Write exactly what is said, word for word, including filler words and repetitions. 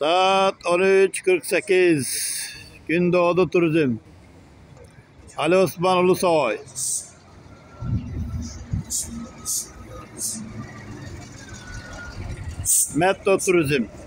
Saat on üç kırk sekiz. Gündoğdu Turizm. Ali Osman Ulusoy. Metro Turizm.